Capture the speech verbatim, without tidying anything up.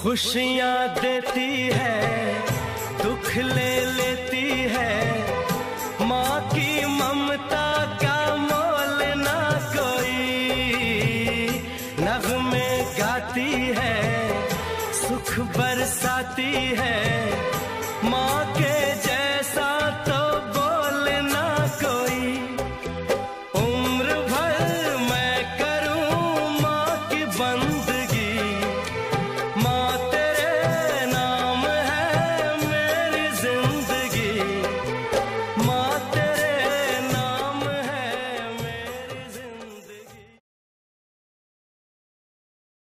खुशियाँ देती है, दुख ले लेती है, माँ की ममता का मोल ना कोई। नग़्मे गाती है, सुख बरसाती है,